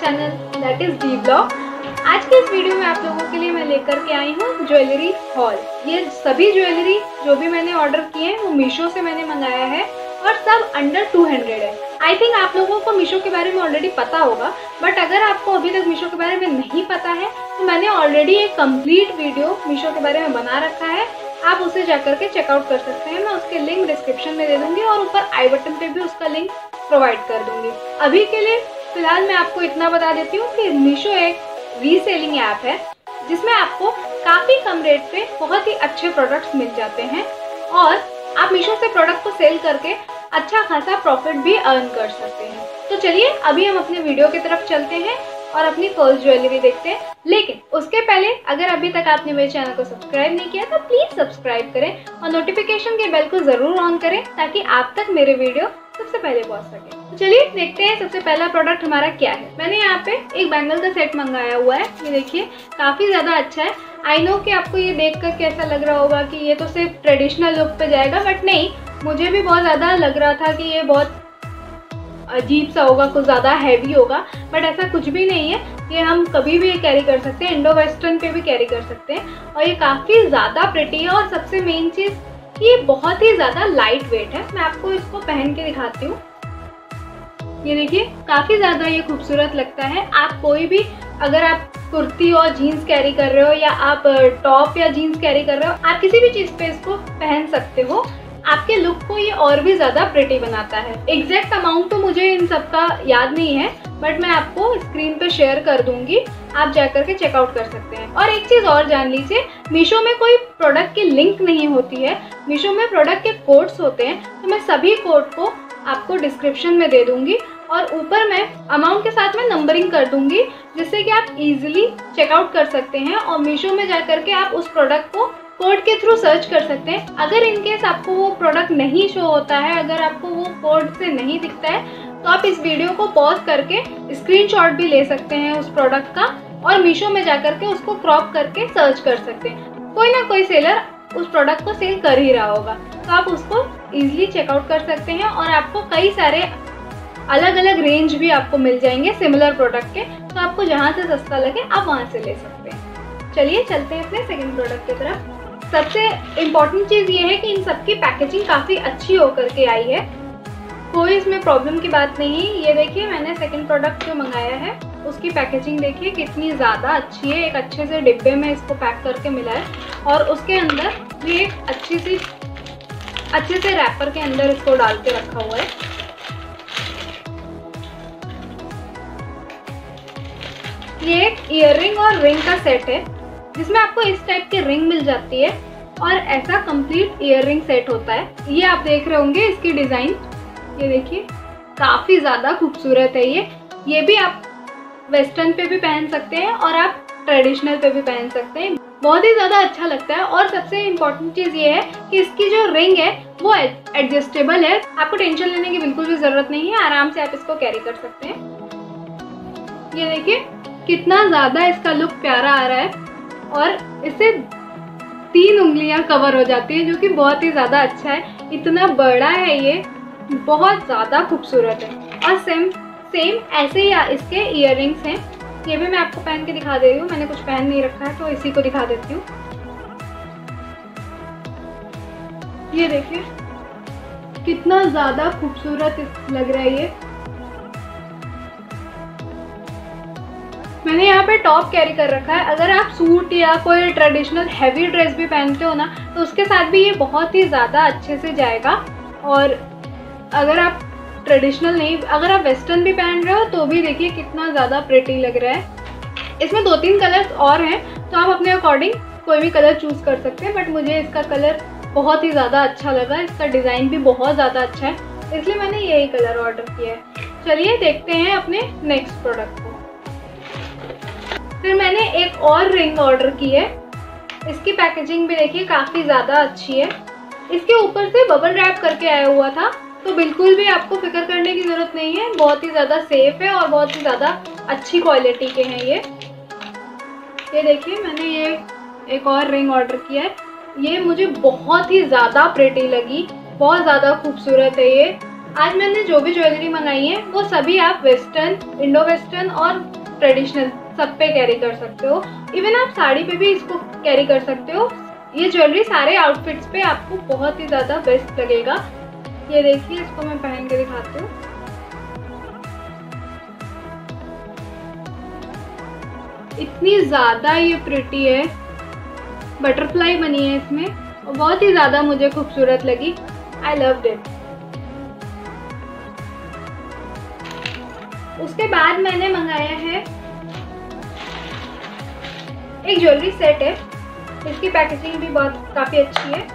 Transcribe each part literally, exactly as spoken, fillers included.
Channel that is the blog. आज के इस वीडियो में आप लोगों के लिए मैं लेकर के आई हूँ ज्वेलरी हॉल। ये सभी ज्वेलरी जो भी मैंने ऑर्डर किए हैं वो मीशो से मैंने मंगाया है और सब अंडर टू हंड्रेड है। आई थिंक आप लोगों को मीशो के बारे में ऑलरेडी पता होगा, बट अगर आपको अभी तक मीशो के बारे में नहीं पता है तो मैंने ऑलरेडी एक कंप्लीट वीडियो मीशो के बारे में बना रखा है, आप उसे जाकर के चेकआउट कर सकते हैं। मैं उसके लिंक डिस्क्रिप्शन में दे दूंगी और ऊपर आई बटन पे भी उसका लिंक प्रोवाइड कर दूंगी। अभी के लिए फिलहाल मैं आपको इतना बता देती हूँ कि मीशो एक रीसेलिंग ऐप है जिसमें आपको काफ़ी कम रेट पे बहुत ही अच्छे प्रोडक्ट्स मिल जाते हैं और आप मीशो से प्रोडक्ट को सेल करके अच्छा खासा प्रॉफिट भी अर्न कर सकते हैं। तो चलिए अभी हम अपने वीडियो की तरफ चलते हैं और अपनी फर्स्ट ज्वेलरी देखते हैं। लेकिन उसके पहले अगर अभी तक आपने मेरे चैनल को सब्सक्राइब नहीं किया तो प्लीज सब्सक्राइब करें और नोटिफिकेशन के बेल को जरूर ऑन करें ताकि आप तक मेरे वीडियो सबसे पहले पहुंच सके। तो चलिए देखते हैं सबसे पहला प्रोडक्ट हमारा क्या है। मैंने यहाँ पे एक बैंगल का सेट मंगाया हुआ है, ये देखिए काफी ज्यादा अच्छा है। आई नो कि आपको ये देख कर कैसा लग रहा होगा कि ये तो सिर्फ ट्रेडिशनल लुक पे जाएगा, बट नहीं, मुझे भी बहुत ज्यादा लग रहा था कि ये बहुत अजीब सा होगा, कुछ ज़्यादा हैवी होगा, बट ऐसा कुछ भी नहीं है। ये हम कभी भी कैरी कर सकते हैं, इंडो वेस्टर्न पे भी कैरी कर सकते हैं और ये काफ़ी ज़्यादा प्रिटी है और सबसे मेन चीज़ ये बहुत ही ज़्यादा लाइट वेट है। मैं आपको इसको पहन के दिखाती हूँ। ये देखिए काफ़ी ज़्यादा ये खूबसूरत लगता है। आप कोई भी, अगर आप कुर्ती और जीन्स कैरी कर रहे हो या आप टॉप या जीन्स कैरी कर रहे हो, आप किसी भी चीज़ पे इसको पहन सकते हो। आपके लुक को ये और भी ज़्यादा प्रिटी बनाता है। एग्जैक्ट अमाउंट तो मुझे इन सब का याद नहीं है, बट मैं आपको स्क्रीन पे शेयर कर दूंगी, आप जाकर के चेकआउट कर सकते हैं। और एक चीज़ और जान लीजिए, मीशो में कोई प्रोडक्ट की लिंक नहीं होती है, मीशो में प्रोडक्ट के कोड्स होते हैं। तो मैं सभी कोड को आपको डिस्क्रिप्शन में दे दूंगी और ऊपर मैं अमाउंट के साथ में नंबरिंग कर दूंगी, जिससे कि आप इजीली चेकआउट कर सकते हैं और मीशो में जाकर के आप उस प्रोडक्ट को कोड के थ्रू सर्च कर सकते हैं। अगर इनकेस आपको वो प्रोडक्ट नहीं शो होता है, अगर आपको वो कोड से नहीं दिखता है, तो आप इस वीडियो को पॉज करके स्क्रीनशॉट भी ले सकते हैं उस प्रोडक्ट का और मीशो में जाकर के उसको क्रॉप करके सर्च कर सकते हैं। कोई ना कोई सेलर उस प्रोडक्ट को सेल कर ही रहा होगा, तो आप उसको इजीली चेकआउट कर सकते हैं और आपको कई सारे अलग अलग रेंज भी आपको मिल जाएंगे सिमिलर प्रोडक्ट के। तो आपको जहाँ से सस्ता लगे आप वहाँ से ले सकते हैं। चलिए चलते हैं अपने सेकेंड प्रोडक्ट की तरफ। सबसे इम्पॉर्टेंट चीज़ ये है कि इन सबकी पैकेजिंग काफ़ी अच्छी होकर के आई है, कोई इसमें प्रॉब्लम की बात नहीं। ये देखिए मैंने सेकंड प्रोडक्ट जो मंगाया है उसकी पैकेजिंग देखिए कितनी ज़्यादा अच्छी है। एक अच्छे से डिब्बे में इसको पैक करके मिला है और उसके अंदर भी एक अच्छी सी अच्छे से रैपर के अंदर इसको डाल के रखा हुआ है। ये एक ईयररिंग और रिंग का सेट है जिसमें आपको इस टाइप की रिंग मिल जाती है और ऐसा कंप्लीट ईयररिंग सेट होता है। ये आप देख रहे होंगे इसकी डिज़ाइन, ये देखिए काफ़ी ज़्यादा खूबसूरत है। ये ये भी आप वेस्टर्न पे भी पहन सकते हैं और आप ट्रेडिशनल पे भी पहन सकते हैं, बहुत ही ज़्यादा अच्छा लगता है। और सबसे इम्पोर्टेंट चीज़ ये है कि इसकी जो रिंग है वो एडजस्टेबल है, आपको टेंशन लेने की बिल्कुल भी ज़रूरत नहीं है, आराम से आप इसको कैरी कर सकते हैं। ये देखिए कितना ज़्यादा इसका लुक प्यारा आ रहा है और इससे तीन उंगलियां कवर हो जाती है, जो कि बहुत ही ज़्यादा अच्छा है। इतना बड़ा है ये, बहुत ज़्यादा खूबसूरत है। और सेम सेम ऐसे ही इसके ईयररिंग्स हैं, ये भी मैं आपको पहन के दिखा दे रही हूँ। मैंने कुछ पहन नहीं रखा है तो इसी को दिखा देती हूँ। ये देखिए कितना ज़्यादा खूबसूरत लग रहा है ये। मैंने यहाँ पे टॉप कैरी कर रखा है, अगर आप सूट या कोई ट्रेडिशनल हैवी ड्रेस भी पहनते हो ना तो उसके साथ भी ये बहुत ही ज़्यादा अच्छे से जाएगा। और अगर आप ट्रेडिशनल नहीं, अगर आप वेस्टर्न भी पहन रहे हो तो भी देखिए कितना ज़्यादा प्रिटी लग रहा है। इसमें दो तीन कलर्स और हैं तो आप अपने अकॉर्डिंग कोई भी कलर चूज़ कर सकते हैं, बट मुझे इसका कलर बहुत ही ज़्यादा अच्छा लगा, इसका डिज़ाइन भी बहुत ज़्यादा अच्छा है, इसलिए मैंने यही कलर ऑर्डर किया है। चलिए देखते हैं अपने नेक्स्ट प्रोडक्ट को। फिर मैंने एक और रिंग ऑर्डर की है, इसकी पैकेजिंग भी देखिए काफ़ी ज़्यादा अच्छी है। इसके ऊपर से बबल रैप करके आया हुआ था, तो बिल्कुल भी आपको फिक्र करने की ज़रूरत नहीं है, बहुत ही ज़्यादा सेफ है और बहुत ही ज़्यादा अच्छी क्वालिटी के हैं ये। ये देखिए मैंने ये एक और रिंग ऑर्डर किया है, ये मुझे बहुत ही ज़्यादा प्रिटी लगी, बहुत ज़्यादा खूबसूरत है ये। आज मैंने जो भी ज्वेलरी मंगाई है वो सभी आप वेस्टर्न, इंडो वेस्टर्न और ट्रेडिशनल सब पे कैरी कर सकते हो। इवन आप साड़ी पे भी इसको कैरी कर सकते हो। ये ज्वेलरी सारे आउटफिट्स पे आपको बहुत ही ज़्यादा बेस्ट लगेगा। ये देखिए, इसको मैं पहन के दिखाती हूँ। इतनी ज़्यादा ये प्रिटी है, बटरफ्लाई बनी है इसमें और बहुत ही ज़्यादा मुझे खूबसूरत लगी। I loved it. उसके बाद मैंने मंगाया है एक ज्वेलरी सेट है। इसकी पैकेजिंग भी बहुत काफ़ी अच्छी है।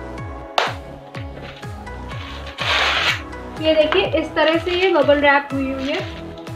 ये देखिए, इस तरह से ये बबल रैप हुई हुई है।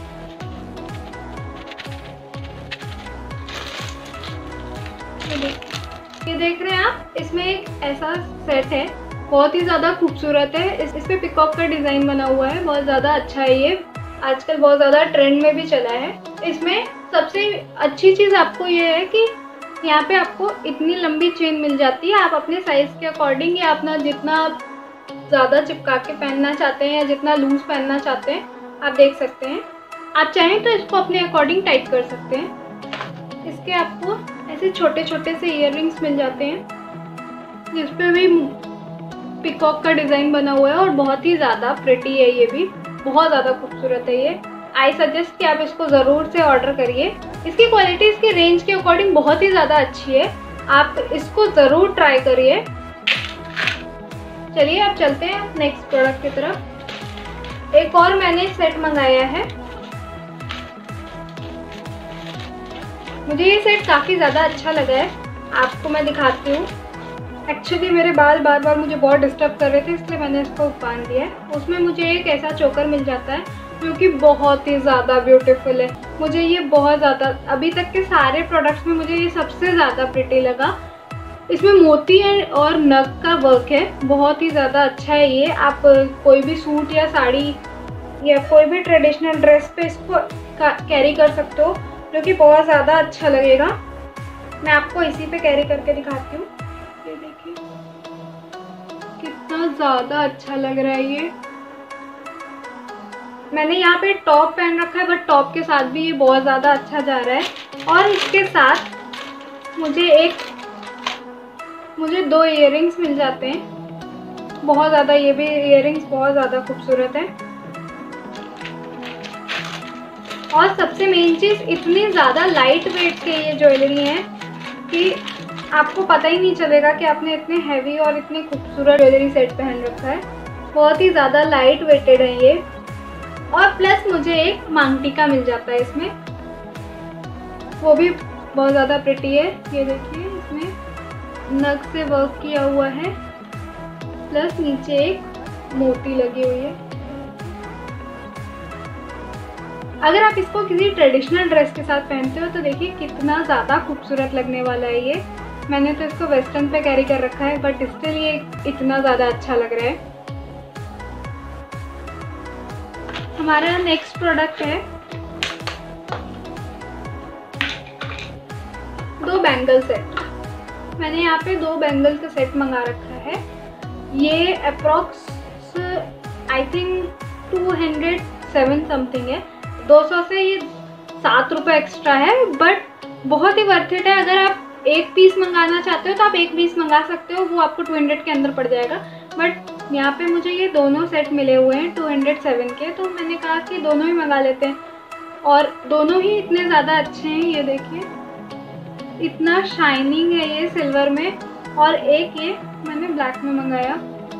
ये देख रहे हैं आप, इसमें एक ऐसा सेट है, बहुत ही ज़्यादा खूबसूरत है। इस इस पे पिकॉक का डिज़ाइन बना हुआ है, बहुत ज़्यादा अच्छा है। ये आजकल बहुत ज़्यादा ट्रेंड में भी चला है। इसमें सबसे अच्छी चीज़ आपको ये है कि यहाँ पे आपको इतनी लंबी चेन मिल जाती है। आप अपने साइज़ के अकॉर्डिंग या अपना जितना ज़्यादा चिपका के पहनना चाहते हैं या जितना लूज पहनना चाहते हैं आप देख सकते हैं। आप चाहें तो इसको अपने अकॉर्डिंग टाइट कर सकते हैं। इसके आपको ऐसे छोटे छोटे से इयररिंग्स मिल जाते हैं जिस पे भी पिकॉक का डिज़ाइन बना हुआ है और बहुत ही ज़्यादा प्रिटी है। ये भी बहुत ज़्यादा खूबसूरत है। ये आई सजेस्ट कि आप इसको ज़रूर से ऑर्डर करिए। इसकी क्वालिटी इसके रेंज के अकॉर्डिंग बहुत ही ज़्यादा अच्छी है। आप इसको ज़रूर ट्राई करिए। चलिए अब चलते हैं नेक्स्ट प्रोडक्ट की तरफ। एक और मैंने सेट मंगाया है। मुझे ये सेट काफ़ी ज़्यादा अच्छा लगा है, आपको मैं दिखाती हूँ। एक्चुअली मेरे बाल बार बार मुझे बहुत डिस्टर्ब कर रहे थे, इसलिए मैंने इसको बांध दिया है। उसमें मुझे एक ऐसा चोकर मिल जाता है जो कि बहुत ही ज़्यादा ब्यूटीफुल है। मुझे ये बहुत ज़्यादा, अभी तक के सारे प्रोडक्ट्स में मुझे ये सबसे ज़्यादा प्रिटी लगा। इसमें मोती है और नग का वर्क है, बहुत ही ज़्यादा अच्छा है। ये आप कोई भी सूट या साड़ी या कोई भी ट्रेडिशनल ड्रेस पे इसको कैरी कर सकते हो, जो कि बहुत ज़्यादा अच्छा लगेगा। मैं आपको इसी पे कैरी करके दिखाती हूँ। ये देखिए कितना ज़्यादा अच्छा लग रहा है ये। मैंने यहाँ पे टॉप पहन रखा है, बट टॉप के साथ भी ये बहुत ज़्यादा अच्छा जा रहा है। और इसके साथ मुझे एक मुझे दो इयररिंग्स मिल जाते हैं, बहुत ज़्यादा। ये भी इयररिंग्स बहुत ज़्यादा खूबसूरत है। और सबसे मेन चीज़, इतनी ज़्यादा लाइट वेट के ये ज्वेलरी हैं कि आपको पता ही नहीं चलेगा कि आपने इतने हैवी और इतने खूबसूरत ज्वेलरी सेट पहन रखा है। बहुत ही ज़्यादा लाइट वेटेड है ये। और प्लस मुझे एक मांग टीका मिल जाता है इसमें, वो भी बहुत ज़्यादा प्रिटी है। ये देखिए, इसमें नग से वर्क किया हुआ है, प्लस नीचे एक मोती लगी हुई है। अगर आप इसको किसी ट्रेडिशनल ड्रेस के साथ पहनते हो तो देखिए कितना ज़्यादा खूबसूरत लगने वाला है ये। मैंने तो इसको वेस्टर्न पे कैरी कर रखा है, बट स्टिल ये इतना ज़्यादा अच्छा लग रहा है। हमारा नेक्स्ट प्रोडक्ट है दो बैंगल सेट। मैंने यहाँ पे दो बैंगल का सेट मंगा रखा है। ये approx I think two hundred seven something है। दो सौ से ये सात रुपये एक्स्ट्रा है, बट बहुत ही वर्थ इट है। अगर आप एक पीस मंगाना चाहते हो तो आप एक पीस मंगा सकते हो, वो आपको टू हंड्रेड के अंदर पड़ जाएगा। बट यहाँ पे मुझे ये दोनों सेट मिले हुए हैं टू हंड्रेड सेवन के, तो मैंने कहा कि दोनों ही मंगा लेते हैं। और दोनों ही इतने ज़्यादा अच्छे हैं। ये देखिए, इतना शाइनिंग है ये सिल्वर में, और एक ये मैंने ब्लैक में मंगाया।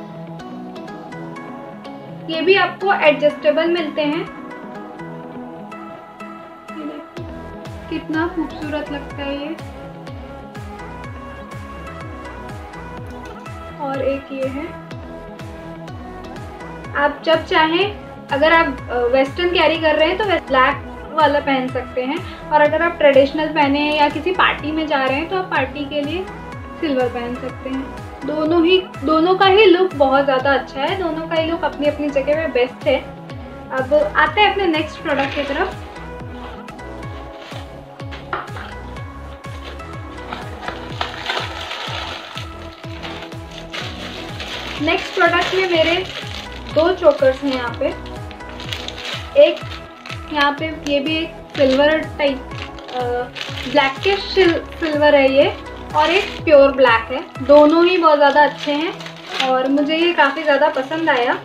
ये भी आपको एडजस्टेबल मिलते हैं। कितना खूबसूरत लगता है ये। और एक ये है। आप जब चाहें, अगर आप वेस्टर्न कैरी कर रहे हैं तो ब्लैक वाला पहन सकते हैं, और अगर आप ट्रेडिशनल पहने हैं या किसी पार्टी में जा रहे हैं तो आप पार्टी के लिए सिल्वर पहन सकते हैं। दोनों ही दोनों का ही लुक बहुत ज़्यादा अच्छा है। दोनों का ही लुक अपनी अपनी जगह में बेस्ट है। अब आते हैं अपने नेक्स्ट प्रोडक्ट की तरफ। नेक्स्ट प्रोडक्ट में मेरे दो चोकर्स हैं यहाँ पे, एक यहाँ पे ये भी एक सिल्वर टाइप ब्लैकिश सिल्वर है ये, और एक प्योर ब्लैक है। दोनों ही बहुत ज़्यादा अच्छे हैं और मुझे ये काफ़ी ज़्यादा पसंद आया।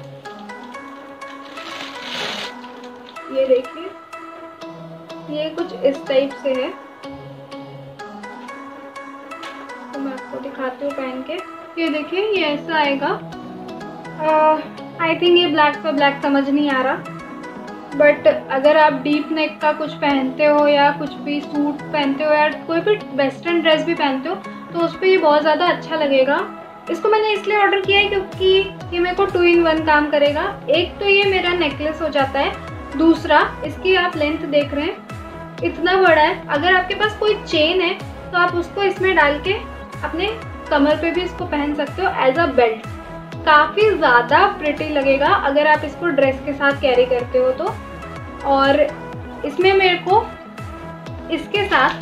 ये देखिए, ये कुछ इस टाइप से है, तो मैं आपको दिखाती हूँ पहन के। ये देखिए, ये ऐसा आएगा। आई थिंक ये ब्लैक पे ब्लैक समझ नहीं आ रहा, बट अगर आप डीप नेक का कुछ पहनते हो या कुछ भी सूट पहनते हो या कोई भी वेस्टर्न ड्रेस भी पहनते हो तो उस पर ये बहुत ज़्यादा अच्छा लगेगा। इसको मैंने इसलिए ऑर्डर किया है क्योंकि ये मेरे को टू इन वन काम करेगा। एक तो ये मेरा नेकलेस हो जाता है, दूसरा इसकी आप लेंथ देख रहे हैं इतना बड़ा है। अगर आपके पास कोई चेन है तो आप उसको इसमें डाल के अपने कमर पे भी इसको पहन सकते हो एज अ बेल्ट। काफ़ी ज़्यादा प्रिटी लगेगा अगर आप इसको ड्रेस के साथ कैरी करते हो तो। और इसमें मेरे को इसके साथ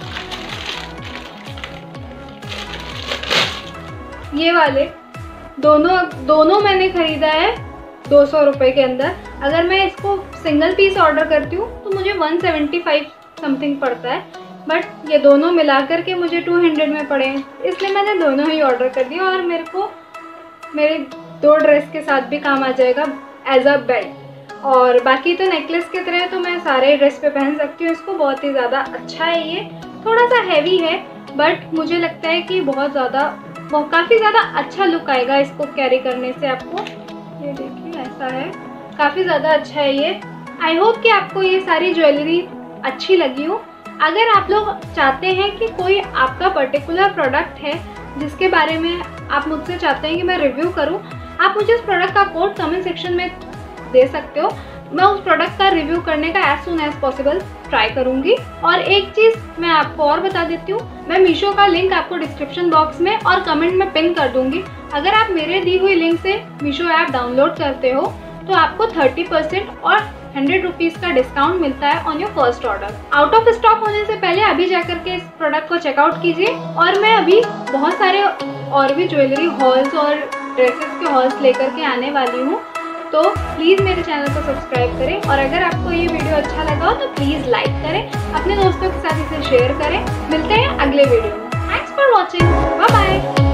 ये वाले दोनों दोनों मैंने ख़रीदा है दो सौ रुपये के अंदर। अगर मैं इसको सिंगल पीस ऑर्डर करती हूँ तो मुझे वन सेवेंटी फाइव समथिंग पड़ता है, बट ये दोनों मिला करके मुझे टू हंड्रेड में पड़े हैं, इसलिए मैंने दोनों ही ऑर्डर कर दिया। और मेरे को मेरे दो ड्रेस के साथ भी काम आ जाएगा एज अ बेल्ट। और बाकी तो नेकलेस की तरह तो मैं सारे ड्रेस पे पहन सकती हूँ इसको। बहुत ही ज़्यादा अच्छा है, ये थोड़ा सा हैवी है बट मुझे लगता है कि बहुत ज़्यादा वो काफ़ी ज़्यादा अच्छा लुक आएगा इसको कैरी करने से आपको। ये देखिए, ऐसा है, काफ़ी ज़्यादा अच्छा है ये। आई होप कि आपको ये सारी ज्वेलरी अच्छी लगी हो। अगर आप लोग चाहते हैं कि कोई आपका पर्टिकुलर प्रोडक्ट है जिसके बारे में आप मुझसे चाहते हैं कि मैं रिव्यू करूं, आप मुझे उस प्रोडक्ट का कोड कमेंट सेक्शन में दे सकते हो। मैं उस प्रोडक्ट का रिव्यू करने का as soon as possible try करूंगी। और एक चीज़ मैं आपको और बता देती हूँ, मैं मीशो का लिंक आपको डिस्क्रिप्शन बॉक्स में और कमेंट में पिन कर दूंगी। अगर आप मेरे दी हुई लिंक से मीशो ऐप डाउनलोड करते हो तो आपको थर्टी परसेंट और हंड्रेड रुपीज़ का डिस्काउंट मिलता है on your first order. Out of stock होने से पहले अभी जाकर के इस प्रोडक्ट को चेकआउट कीजिए। और मैं अभी बहुत सारे और भी ज्वेलरी हॉल्स और ड्रेसेस के हॉल्स लेकर के आने वाली हूँ, तो प्लीज़ मेरे चैनल को सब्सक्राइब करें। और अगर आपको ये वीडियो अच्छा लगा हो तो प्लीज़ लाइक करें, अपने दोस्तों के साथ इसे शेयर करें। मिलते हैं अगले वीडियो में। Thanks for watching, bye bye.